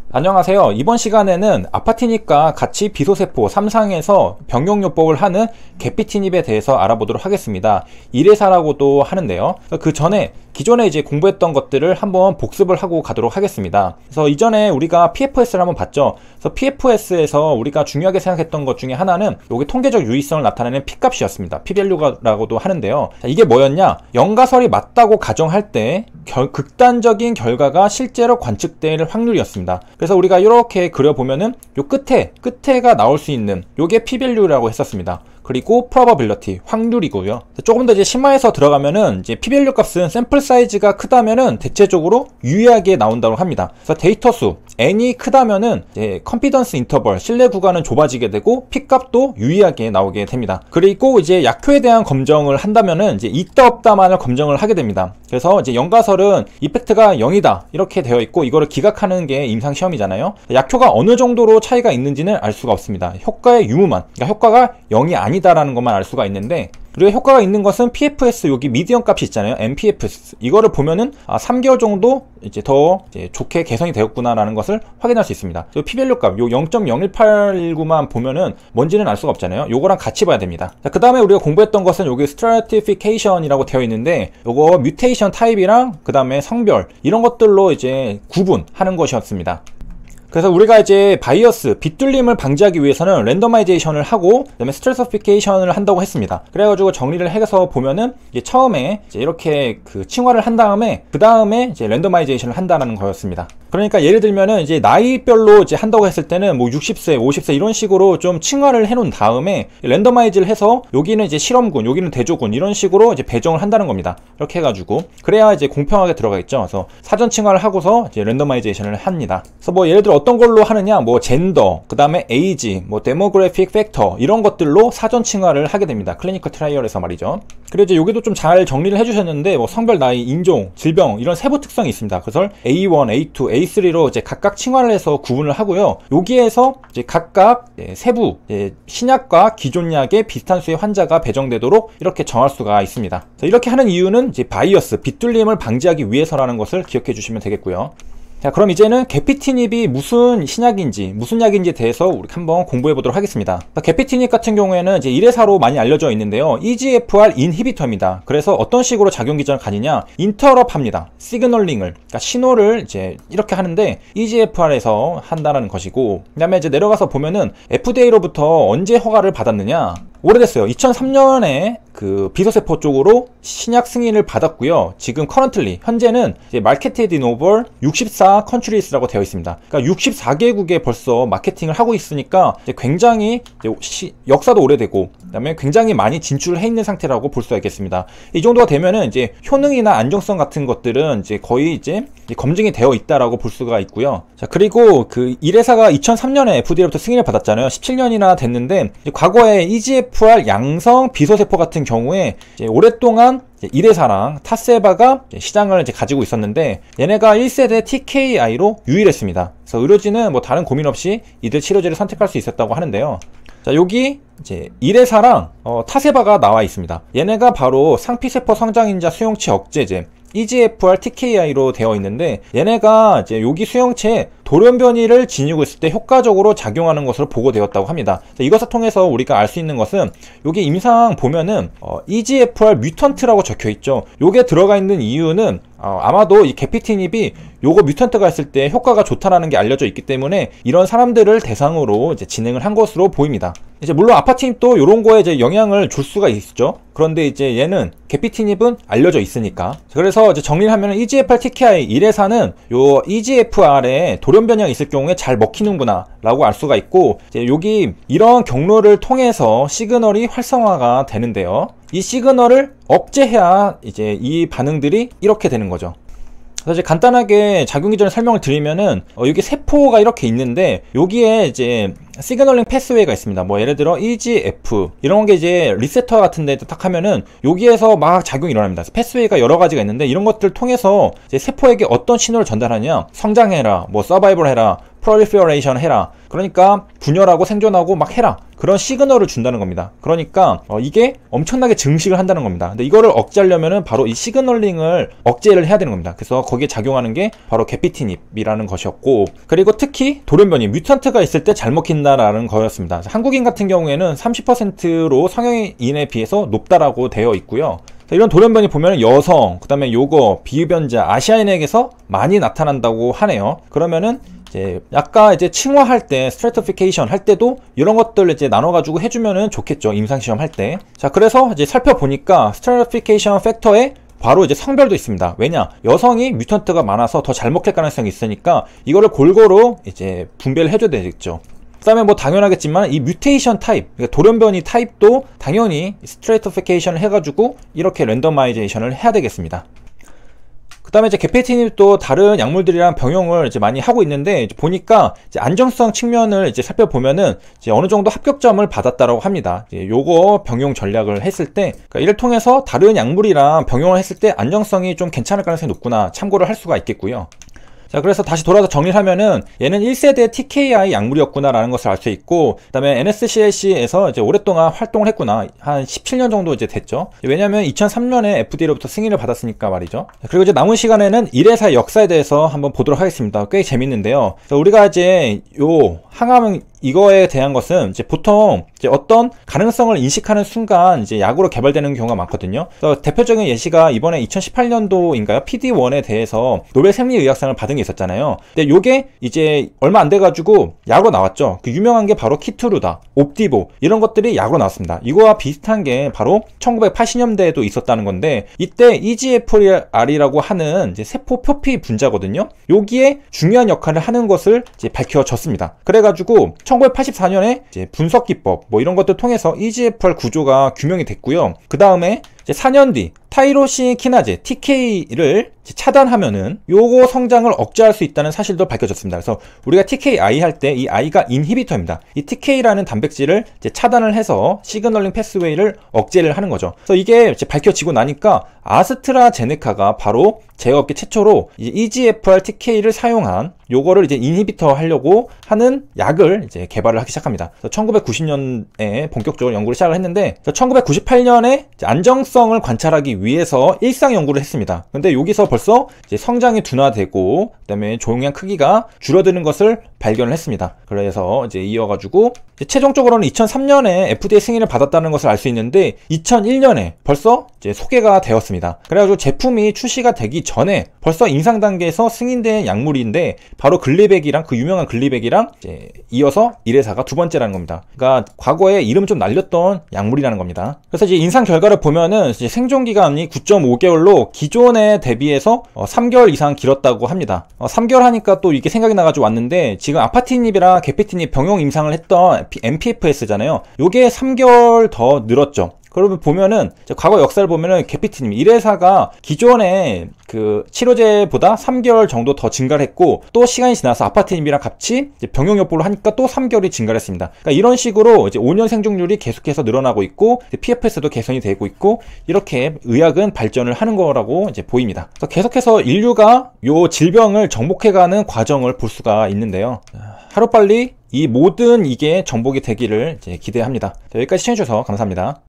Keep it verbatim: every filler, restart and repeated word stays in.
안녕하세요. 이번 시간에는 아파티닙과 같이 비소세포 삼 상에서 병용요법을 하는 개피티닙에 대해서 알아보도록 하겠습니다. 일회사라고도 하는데요. 그 전에 기존에 이제 공부했던 것들을 한번 복습을 하고 가도록 하겠습니다. 그래서 이전에 우리가 피에프에스를 한번 봤죠. 그래서 피에프에스에서 우리가 중요하게 생각했던 것 중에 하나는 여기 통계적 유의성을 나타내는 P값이었습니다. P밸류라고도 하는데요. 자, 이게 뭐였냐? 영가설이 맞다고 가정할 때 결, 극단적인 결과가 실제로 관측될 확률이었습니다. 그래서 우리가 이렇게 그려보면은 요 끝에 끝에가 나올 수 있는 요게 P밸류라고 했었습니다. 그리고 probability, 확률이고요. 조금 더 이제 심화해서 들어가면은 이제 P밸류 값은 샘플 사이즈가 크다면은 대체적으로 유의하게 나온다고 합니다. 그래서 데이터 수 n이 크다면은 이제 confidence interval, 신뢰 구간은 좁아지게 되고 P 값도 유의하게 나오게 됩니다. 그리고 이제 약효에 대한 검정을 한다면은 이제 있다 없다만을 검정을 하게 됩니다. 그래서 이제 영가설은 이펙트가 영이다 이렇게 되어 있고 이거를 기각하는 게 임상 시험이잖아요. 약효가 어느 정도로 차이가 있는지는 알 수가 없습니다. 효과의 유무만, 그러니까 효과가 영이 아니다라는 것만 알 수가 있는데, 그리고 효과가 있는 것은 피에프에스 여기 미디언 값이 있잖아요. 엠피에프에스 이거를 보면은 아, 삼 개월 정도 이제 더 이제 좋게 개선이 되었구나라는 것을 확인할 수 있습니다. 그리고 P밸류 값 요 영 점 영일팔일구만 보면은 뭔지는 알 수가 없잖아요. 요거랑 같이 봐야 됩니다. 그 다음에 우리가 공부했던 것은 여기 stratification이라고 되어 있는데 요거 뮤테이션 타입이랑 그 다음에 성별 이런 것들로 이제 구분하는 것이었습니다. 그래서 우리가 이제 바이어스, 빗둘림을 방지하기 위해서는 랜더마이제이션을 하고 그 다음에 스트래티피케이션을 한다고 했습니다. 그래가지고 정리를 해서 보면은 이제 처음에 이제 이렇게 그 칭화를 한 다음에 그 다음에 이제 랜더마이제이션을 한다는 거였습니다. 그러니까 예를 들면은 이제 나이별로 이제 한다고 했을 때는 뭐 육십 세, 오십 세 이런 식으로 좀 칭화를 해놓은 다음에 랜더마이즈를 해서 여기는 이제 실험군, 여기는 대조군 이런 식으로 이제 배정을 한다는 겁니다. 이렇게 해가지고 그래야 이제 공평하게 들어가 있죠. 그래서 사전 칭화를 하고서 이제 랜더마이제이션을 합니다. 그래서 뭐 예를 들어 어떤 걸로 하느냐, 뭐 젠더, 그 다음에 에이지, 뭐 데모그래픽 팩터 이런 것들로 사전 칭화를 하게 됩니다. 클리니컬 트라이얼에서 말이죠. 그리고 이제 여기도 좀 잘 정리를 해주셨는데 뭐 성별, 나이, 인종, 질병 이런 세부 특성이 있습니다. 그래서 에이 원, 에이 투, 에이 쓰리로 이제 각각 칭화를 해서 구분을 하고요. 여기에서 이제 각각 이제 세부 이제 신약과 기존 약의 비슷한 수의 환자가 배정되도록 이렇게 정할 수가 있습니다. 이렇게 하는 이유는 이제 바이어스, 빗둘림을 방지하기 위해서라는 것을 기억해 주시면 되겠고요. 자, 그럼 이제는 개피티닙이 무슨 신약인지 무슨 약인지에 대해서 우리 한번 공부해 보도록 하겠습니다. 개피티닙 같은 경우에는 이제 일회사로 많이 알려져 있는데요. 이지에프알 인히비터입니다. 그래서 어떤 식으로 작용 기전을 가지냐, 인터럽 합니다. 시그널링을, 그러니까 신호를 이제 이렇게 하는데 이지에프알에서 한다는 것이고, 그 다음에 이제 내려가서 보면은 에프디에이로부터 언제 허가를 받았느냐, 오래됐어요. 이천삼 년에 그 비소세포 쪽으로 신약 승인을 받았고요. 지금 currently 현재는 이제 marketed in over 육십사 countries라고 되어 있습니다. 그러니까 육십사 개국에 벌써 마케팅을 하고 있으니까 이제 굉장히 이제 시, 역사도 오래되고 그다음에 굉장히 많이 진출을 해 있는 상태라고 볼 수가 있겠습니다. 이 정도가 되면은 이제 효능이나 안정성 같은 것들은 이제 거의 이제 검증이 되어 있다라고 볼 수가 있고요. 자, 그리고 그 일회사가 이천삼 년에 에프디에이로부터 승인을 받았잖아요. 십칠 년이나 됐는데 과거에 이지에프알 양성 비소세포 같은 경우에 이제 오랫동안 일회사랑 타세바가 시장을 이제 가지고 있었는데 얘네가 일 세대 티케이아이로 유일했습니다. 그래서 의료진은 뭐 다른 고민 없이 이들 치료제를 선택할 수 있었다고 하는데요. 자, 여기 이제 일회사랑 어, 타세바가 나와 있습니다. 얘네가 바로 상피세포 성장인자 수용체 억제제 이지에프알 티케이아이로 되어 있는데 얘네가 이제 여기 수용체에 돌연변이를 지니고 있을 때 효과적으로 작용하는 것으로 보고되었다고 합니다. 이것을 통해서 우리가 알 수 있는 것은 여기 임상 보면은 어, 이지에프알 뮤턴트라고 적혀 있죠. 요게 들어가 있는 이유는 어, 아마도 이 개피티닙이 요거 뮤턴트가 있을 때 효과가 좋다라는 게 알려져 있기 때문에 이런 사람들을 대상으로 이제 진행을 한 것으로 보입니다. 이제 물론 아파티닙도 요런 거에 이제 영향을 줄 수가 있죠. 그런데 이제 얘는 개피티닙은 알려져 있으니까. 그래서 이제 정리를 하면 이지에프알 티케이아이 일회사는 요 이지에프알에 돌연변이가 있을 경우에 잘 먹히는구나 라고 알 수가 있고, 이제 여기 이런 경로를 통해서 시그널이 활성화가 되는데요. 이 시그널을 억제해야 이제 이 반응들이 이렇게 되는 거죠. 그래서 이제 간단하게 작용 기전을 설명을 드리면은 어, 여기 세포가 이렇게 있는데 여기에 이제 시그널링 패스웨이가 있습니다. 뭐 예를 들어 이지에프 이런 게 이제 리세터 같은 데 딱 하면은 여기에서 막 작용이 일어납니다. 패스웨이가 여러 가지가 있는데 이런 것들을 통해서 이제 세포에게 어떤 신호를 전달하냐, 성장해라, 뭐 서바이벌 해라, proliferation 해라. 그러니까 분열하고 생존하고 막 해라. 그런 시그널을 준다는 겁니다. 그러니까 어, 이게 엄청나게 증식을 한다는 겁니다. 근데 이거를 억제하려면은 바로 이 시그널링을 억제를 해야 되는 겁니다. 그래서 거기에 작용하는 게 바로 게피티닙이라는 것이었고, 그리고 특히 돌연변이 뮤턴트가 있을 때 잘 먹힌다라는 거였습니다. 한국인 같은 경우에는 삼십 퍼센트로 성형인에 비해서 높다라고 되어 있고요. 이런 돌연변이 보면 여성, 그 다음에 요거 비흡연자, 아시아인에게서 많이 나타난다고 하네요. 그러면은 이제 아까 이제 층화할 때, 스트래티피케이션 할 때도 이런 것들 이제 나눠가지고 해주면은 좋겠죠. 임상시험 할 때. 자, 그래서 이제 살펴보니까 스트래티피케이션 팩터에 바로 이제 성별도 있습니다. 왜냐? 여성이 뮤턴트가 많아서 더 잘 먹힐 가능성이 있으니까 이거를 골고루 이제 분배를 해줘야 되겠죠. 그 다음에 뭐 당연하겠지만 이 뮤테이션 타입, 그러니까 돌연변이 타입도 당연히 스트래티피케이션을 해가지고 이렇게 랜더마이제이션을 해야 되겠습니다. 그 다음에 이제 게피티닙도 다른 약물들이랑 병용을 이제 많이 하고 있는데, 이제 보니까 이제 안정성 측면을 이제 살펴보면은 이제 어느 정도 합격점을 받았다라고 합니다. 이제 요거 병용 전략을 했을 때, 그러니까 이를 통해서 다른 약물이랑 병용을 했을 때 안정성이 좀 괜찮을 가능성이 높구나 참고를 할 수가 있겠고요. 자, 그래서 다시 돌아서 정리를 하면은 얘는 일 세대 티케이아이 약물이었구나 라는 것을 알 수 있고, 그 다음에 엔에스씨엘씨에서 이제 오랫동안 활동을 했구나. 한 십칠 년 정도 이제 됐죠. 왜냐면 이천삼 년에 에프디에이로부터 승인을 받았으니까 말이죠. 그리고 이제 남은 시간에는 일회사의 역사에 대해서 한번 보도록 하겠습니다. 꽤 재밌는데요. 우리가 이제 요 항암 이거에 대한 것은 이제 보통 이제 어떤 가능성을 인식하는 순간 이제 약으로 개발되는 경우가 많거든요. 그래서 대표적인 예시가 이번에 이천십팔 년도인가요? 피디원에 대해서 노벨 생리의학상을 받은 게 있었잖아요. 근데 요게 이제 얼마 안 돼가지고 약으로 나왔죠. 그 유명한 게 바로 키투르다, 옵디보 이런 것들이 약으로 나왔습니다. 이거와 비슷한 게 바로 천구백팔십 년대에도 있었다는 건데, 이때 이지에프알이라고 하는 이제 세포 표피 분자거든요. 여기에 중요한 역할을 하는 것을 이제 밝혀졌습니다. 그래가지고 천구백팔십사 년에 이제 분석 기법 뭐 이런 것들 통해서 이지에프알 구조가 규명이 됐고요. 그 다음에 이제 사 년 뒤 타이로신 키나제 티케이를 차단하면은 요거 성장을 억제할 수 있다는 사실도 밝혀졌습니다. 그래서 우리가 티케이아이 할 때 이 I가 인히비터입니다. 이 티케이라는 단백질을 이제 차단을 해서 시그널링 패스웨이를 억제를 하는 거죠. 그래서 이게 이제 밝혀지고 나니까 아스트라제네카가 바로 제약업계 최초로 이제 이지에프알 티케이를 사용한 요거를 이제 인히비터 하려고 하는 약을 이제 개발을 하기 시작합니다. 그래서 천구백구십 년에 본격적으로 연구를 시작을 했는데, 천구백구십팔 년에 안정성을 관찰하기 위해서 일상 연구를 했습니다. 근데 여기서 벌써 이제 성장이 둔화되고 그다음에 종양 크기가 줄어드는 것을 발견을 했습니다. 그래서 이제 이어가지고 이제 최종적으로는 이천삼 년에 에프디에이 승인을 받았다는 것을 알 수 있는데, 이천일 년에 벌써 이제 소개가 되었습니다. 그래가지고 제품이 출시가 되기 전에 벌써 임상 단계에서 승인된 약물인데, 바로 글리백이랑 그 유명한 글리백이랑 이제 이어서 일회사가 두 번째라는 겁니다. 그러니까 과거에 이름 좀 날렸던 약물이라는 겁니다. 그래서 이제 임상 결과를 보면은 이제 생존 기간이 구 점 오 개월로 기존에 대비해서 어, 삼 개월 이상 길었다고 합니다. 어, 삼 개월 하니까 또 이게 생각이 나가지고 왔는데, 지금 아파티닙이랑 게피티닙 병용 임상을 했던 엠피에프에스잖아요. 요게 삼 개월 더 늘었죠. 그러면 보면은 과거 역사를 보면은 게피티닙 일회사가 기존의 그 치료제보다 삼 개월 정도 더 증가를 했고, 또 시간이 지나서 아파티닙이랑 같이 이제 병용 여부를 하니까 또 삼 개월이 증가를 했습니다. 그러니까 이런 식으로 이제 오 년 생존율이 계속해서 늘어나고 있고, 피에프에스도 개선이 되고 있고, 이렇게 의학은 발전을 하는 거라고 이제 보입니다. 그래서 계속해서 인류가 요 질병을 정복해가는 과정을 볼 수가 있는데요. 하루빨리 이 모든 이게 정복이 되기를 이제 기대합니다. 여기까지 시청해주셔서 감사합니다.